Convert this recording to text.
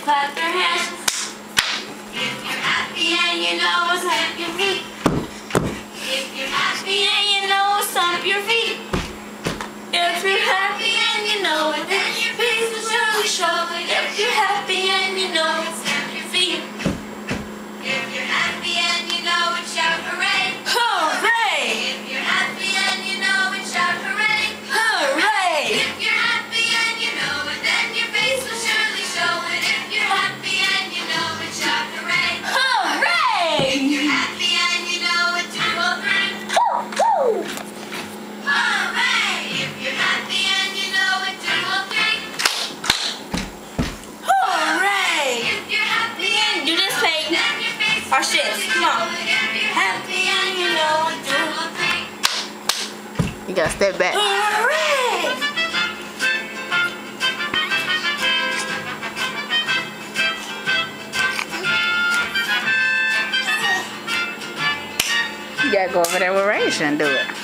clap your hands. If you're happy and you know it's stamp your feet. If you're happy and you know it's stomp your feet. If you're happy and you know it, then your face will surely show it. If you're happy and you know it, stamp your feet. If you're happy and you know it, shout hooray! Hooray! If you're happy and you know it, shout hooray! Hooray! If you're happy and you know it, then your face will surely show it. If you're happy and you know it, shout hooray! Hooray! If you're happy and you know it, 2 or 3. Hoo-hoo! Hooray! If you're happy and you know it, 2 or 3. Hooray! If you're happy and do this, Peyton. Our shit. Come on. Happy and you know it, 2 or 3. You gotta step back. Hooray! You gotta go over there with Rachel and do it.